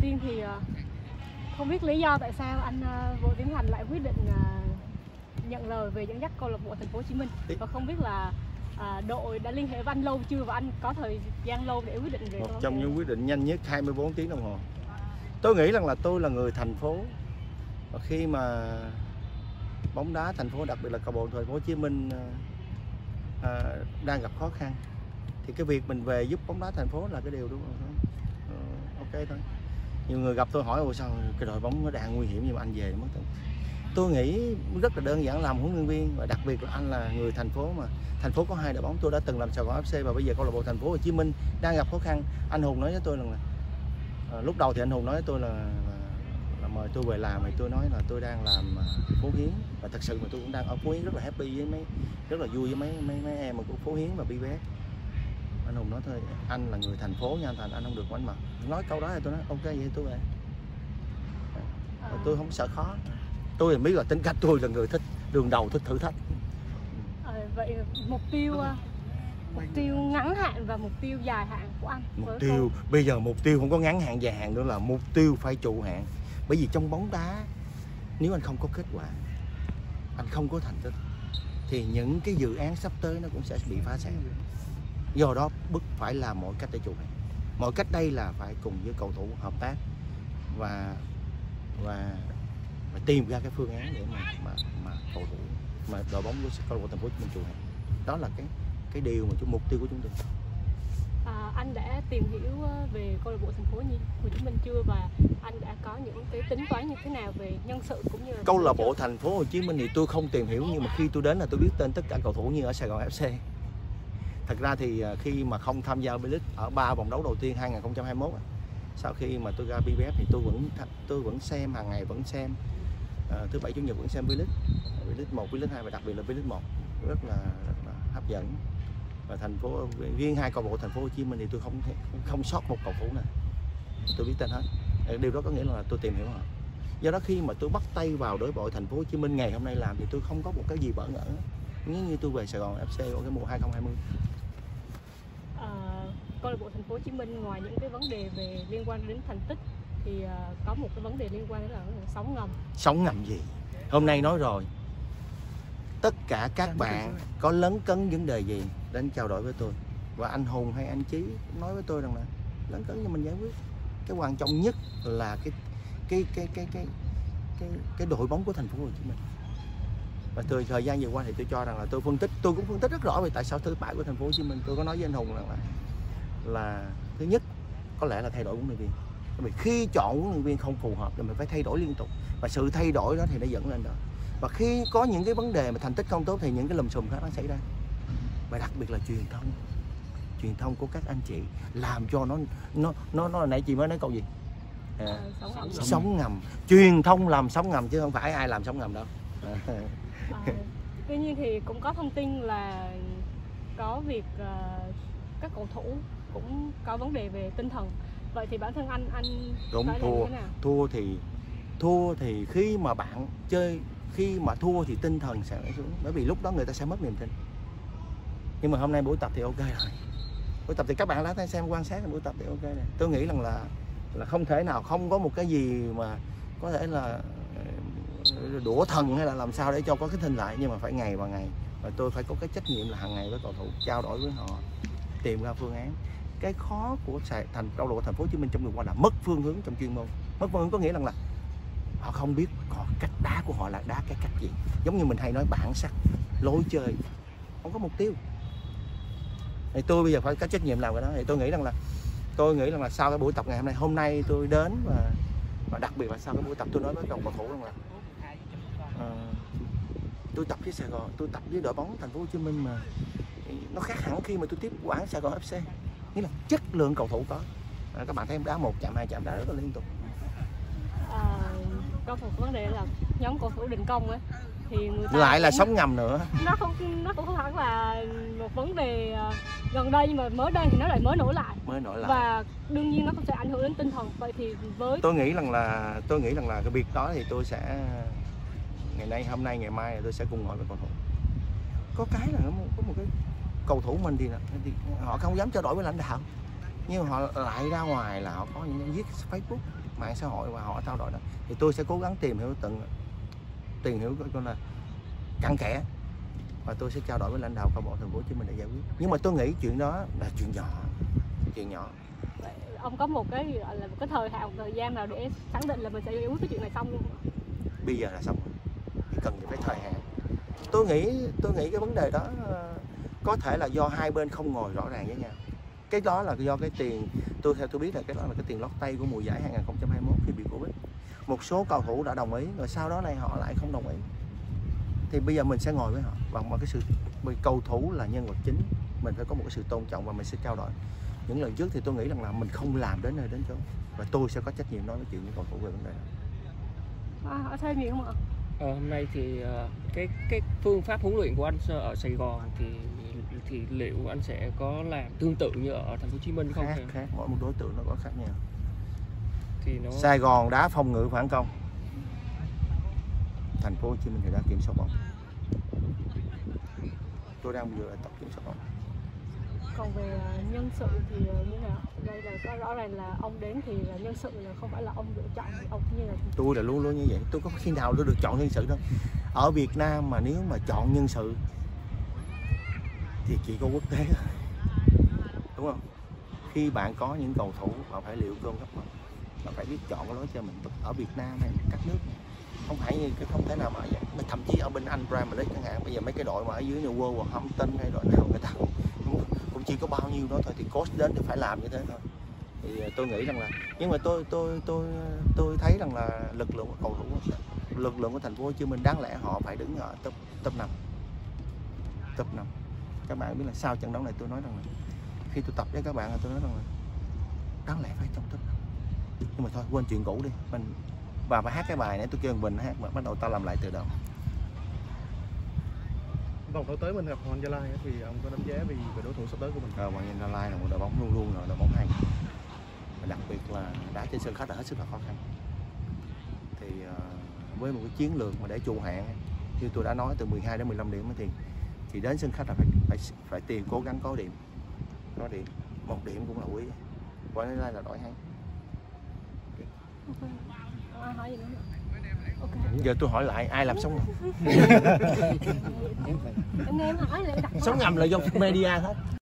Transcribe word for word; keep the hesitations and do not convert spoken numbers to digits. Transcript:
tiên thì không biết lý do tại sao anh Vũ Tiến Thành lại quyết định nhận lời về dẫn dắt câu lạc bộ Thành phố Hồ Chí Minh, và không biết là à, đội đã liên hệ với anh lâu chưa và anh có thời gian lâu để quyết định về một câu lạc trong bộ? những quyết định nhanh nhất hai mươi bốn tiếng đồng hồ. Tôi nghĩ rằng là tôi là người thành phố, và khi mà bóng đá thành phố, đặc biệt là câu lạc bộ Thành phố Hồ Chí Minh à, đang gặp khó khăn, thì cái việc mình về giúp bóng đá thành phố là cái điều đúng không? Ờ, ok thôi. Nhiều người gặp tôi hỏi ồ sao cái đội bóng nó đang nguy hiểm nhưng mà anh về mất. Tôi nghĩ rất là đơn giản, làm huấn luyện viên, và đặc biệt là anh là người thành phố, mà thành phố có hai đội bóng. Tôi đã từng làm Sài Gòn ép xê và bây giờ câu lạc bộ Thành phố Hồ Chí Minh đang gặp khó khăn. Anh Hùng nói với tôi là, à, lúc đầu thì anh Hùng nói với tôi là, là, là mời tôi về làm, thì tôi nói là tôi đang làm uh, Phú Hiến, và thật sự mà tôi cũng đang ở Phú Hiến rất là happy với mấy, rất là vui với mấy mấy mấy em mà của Phú Hiến và bê vê ét. Anh Hùng nói thôi, anh là người thành phố nha anh Thành, anh không được quánh mặt. Nói câu đó thì tôi nói ok vậy tôi về. À, tôi không sợ khó. Tôi biết là tính cách tôi là người thích đường đầu, thích thử thách. À, vậy mục tiêu mục tiêu ngắn hạn và mục tiêu dài hạn của anh? Mục tiêu câu... bây giờ mục tiêu không có ngắn hạn dài hạn nữa, là mục tiêu phải trụ hạn. Bởi vì trong bóng đá nếu anh không có kết quả, anh không có thành tích, thì những cái dự án sắp tới nó cũng sẽ bị phá sản. Do đó bức phải làm mọi cách để trụ hạn. Mọi cách đây là phải cùng với cầu thủ hợp tác và và và tìm ra cái phương án để mà mà, mà cầu thủ mà đội bóng của câu lạc bộ Thành phố Hồ Chí Minh trụ hạn. Đó là cái cái điều mà chúng mục tiêu của chúng tôi. À, anh đã tìm hiểu về câu lạc bộ Thành phố Hồ Chí Minh chưa, và anh đã có những cái tính toán như thế nào về nhân sự cũng như là câu lạc bộ Thành phố Hồ Chí Minh thì tôi không tìm hiểu, nhưng mà khi tôi đến là tôi biết tên tất cả cầu thủ như ở Sài Gòn ép xê. Thật ra thì khi mà không tham gia V-League ở ba vòng đấu đầu tiên hai nghìn không trăm hai mươi mốt, sau khi mà tôi ra bê vê ép thì tôi vẫn tôi vẫn xem hàng ngày, vẫn xem à, thứ bảy chủ nhật vẫn xem V-League, V-League một, V-League hai và đặc biệt là V-League một rất là rất là hấp dẫn. Và thành phố riêng hai câu lạc bộ Thành phố Hồ Chí Minh thì tôi không không sót một cầu thủ nào, tôi biết tên hết. Điều đó có nghĩa là tôi tìm hiểu họ. Do đó khi mà tôi bắt tay vào đối đội Thành phố Hồ Chí Minh ngày hôm nay làm thì tôi không có một cái gì bỡ ngỡ, nếu như tôi về Sài Gòn ép xê ở cái mùa hai nghìn không trăm hai mươi. À, câu lạc bộ Thành phố Hồ Chí Minh ngoài những cái vấn đề về liên quan đến thành tích thì uh, có một cái vấn đề liên quan đến là sóng ngầm. Sóng ngầm gì? Hôm nay nói rồi, tất cả các bạn có lấn cấn vấn đề gì đến trao đổi với tôi, và anh Hùng hay anh Chí nói với tôi rằng là lấn cấn cho mình giải quyết. Cái quan trọng nhất là cái cái cái cái cái cái cái đội bóng của Thành phố Hồ Chí Minh. Và từ thời gian vừa qua thì tôi cho rằng là tôi phân tích, tôi cũng phân tích rất rõ về tại sao thất bại của Thành phố Hồ Chí Minh. Tôi có nói với anh Hùng rằng là là thứ nhất có lẽ là thay đổi huấn luyện viên. Bởi vì khi chọn huấn luyện viên không phù hợp thì mình phải thay đổi liên tục, và sự thay đổi đó thì nó dẫn lên đó. Và khi có những cái vấn đề mà thành tích không tốt thì những cái lùm xùm khác nó xảy ra. Và đặc biệt là truyền thông, truyền thông của các anh chị làm cho nó nó nó nó nãy chị mới nói câu gì? À, à, sóng, ngầm. sóng ngầm. Truyền thông làm sóng ngầm chứ không phải ai làm sóng ngầm đâu. À. À, tuy nhiên thì cũng có thông tin là có việc uh, các cầu thủ cũng có vấn đề về tinh thần. Vậy thì bản thân anh anh đúng phải thua làm như thế nào? thua thì thua thì khi mà bạn chơi, khi mà thua thì tinh thần sẽ xuống, bởi vì lúc đó người ta sẽ mất niềm tin. Nhưng mà hôm nay buổi tập thì ok rồi. Buổi tập thì các bạn đã xem quan sát buổi tập thì ok này. Tôi nghĩ rằng là là không thể nào không có một cái gì mà có thể là đũa thần hay là làm sao để cho có cái thinh lại, nhưng mà phải ngày và ngày, và tôi phải có cái trách nhiệm là hàng ngày với cầu thủ trao đổi với họ, tìm ra phương án. Cái khó của thành câu lạc bộ Thành phố Hồ Chí Minh trong vừa qua là mất phương hướng trong chuyên môn. Mất phương hướng có nghĩa rằng là họ không biết họ cách đá của họ là đá cái cách gì. Giống như mình hay nói bản sắc, lối chơi, không có mục tiêu. Thì tôi bây giờ phải có trách nhiệm làm cái đó. Thì tôi nghĩ rằng là tôi nghĩ rằng là sau cái buổi tập ngày hôm nay, hôm nay tôi đến và và đặc biệt là sau cái buổi tập tôi nói với cầu thủ rằng là uh, tôi tập với Sài Gòn, tôi tập với đội bóng Thành phố Hồ Chí Minh mà nó khác hẳn khi mà tôi tiếp quản Sài Gòn ép xê. Nghĩa là chất lượng cầu thủ có. À, các bạn thấy em đá một chạm hai chạm đá rất là liên tục. À, có một vấn đề là nhóm cầu thủ đình công ấy thì người ta lại là cũng... sóng ngầm nữa. Nó không nó cũng không hẳn là một vấn đề gần đây, nhưng mà mới đây thì nó lại mới nổi lại. Mới nổi lại. Và đương nhiên nó cũng sẽ ảnh hưởng đến tinh thần. Vậy thì với tôi nghĩ rằng là tôi nghĩ rằng là cái việc đó thì tôi sẽ ngày nay hôm nay ngày mai tôi sẽ cùng ngồi với cầu thủ. Có cái là có một cái cầu thủ mình thì, thì họ không dám trao đổi với lãnh đạo. nhưng họ lại ra ngoài là họ có những viết Facebook, mạng xã hội và họ trao đổi đó, thì tôi sẽ cố gắng tìm hiểu từng tìm hiểu coi là cặn kẽ và tôi sẽ trao đổi với lãnh đạo câu lạc bộ Thành phố Hồ Chí Minh để giải quyết. Nhưng mà tôi nghĩ chuyện đó là chuyện nhỏ, chuyện nhỏ. Ông có một cái gọi là một cái thời hạn, một thời gian nào để xác định là mình sẽ giải quyết cái chuyện này xong luôn? Bây giờ là xong rồi, thì cần phải thời hạn. Tôi nghĩ tôi nghĩ cái vấn đề đó có thể là do hai bên không ngồi rõ ràng với nhau. Cái đó là do cái tiền, tôi theo tôi biết là cái đó là cái tiền lót tay của mùa giải hai nghìn không trăm hai mươi mốt khi bị Covid. Một số cầu thủ đã đồng ý rồi sau đó này họ lại không đồng ý. Thì bây giờ mình sẽ ngồi với họ bằng một cái sự, bởi cầu thủ là nhân vật chính, mình phải có một cái sự tôn trọng và mình sẽ trao đổi. Những lần trước thì tôi nghĩ rằng là mình không làm đến nơi đến chỗ và tôi sẽ có trách nhiệm nói với chuyện với cầu thủ về vấn đề đó. À, ở thêm gì không ạ? Ờ, hôm nay thì uh, cái cái phương pháp huấn luyện của anh ở Sài Gòn thì thì liệu anh sẽ có làm tương tự như ở Thành phố Hồ Chí Minh không? Khác, khác, mỗi một đối tượng nó có khác nhau. Thì nó... Sài Gòn đá phòng ngự phản công, Thành phố Hồ Chí Minh thì đá kiểm soát bóng. Tôi đang vừa là tập kiểm soát bóng. Còn về nhân sự thì như nào? Đây là có rõ ràng là ông đến thì là nhân sự là không phải là ông lựa chọn, ông như là tôi là luôn luôn như vậy, tôi có khi nào tôi được chọn nhân sự đâu. Ở Việt Nam mà nếu mà chọn nhân sự thì chỉ có quốc tế thôi, đúng không? Khi bạn có những cầu thủ bạn phải liệu cơm gấp mắm, bạn phải biết chọn cái lối chơi mình. Ở Việt Nam hay các nước không phải như cái không thể nào mà vậy. Thậm chí ở bên Anh Premier League chẳng hạn, bây giờ mấy cái đội mà ở dưới như Wolverhampton hay đội nào người ta cũng, cũng chỉ có bao nhiêu đó thôi, thì coach đến thì phải làm như thế thôi. Thì tôi nghĩ rằng là, nhưng mà tôi tôi tôi tôi thấy rằng là lực lượng của cầu thủ, lực lượng của Thành phố Hồ Chí Minh đáng lẽ họ phải đứng ở top top năm, top năm. Các bạn biết là sau trận đấu này tôi nói rằng là khi tôi tập với các bạn là tôi nói rằng là đáng lẽ phải trong top năm. Nhưng mà thôi quên chuyện cũ đi, mình và phải hát cái bài này tôi kêu Bình hát mà bắt đầu tao làm lại từ đầu. Vòng đấu tới mình gặp Hoàng Anh Gia Lai thì ông có đánh giá về về đối thủ sắp tới của mình? Ờ, Hoàng Anh Gia Lai là một đội bóng luôn luôn là đội bóng hay, và đặc biệt là đá trên sân khách là hết sức là khó khăn. Thì uh, với một cái chiến lược mà để trụ hạng như tôi đã nói từ mười hai đến mười lăm điểm thì thì đến sân khách là phải phải phải tìm cố gắng có điểm, có điểm một điểm cũng là quý. Hoàng Anh Gia Lai là đội hay. ok. À, hỏi gì nữa? Okay. Giờ tôi hỏi lại ai làm sống ngầm? Em nghe em hỏi lại đặt Sống ngầm là do media hết.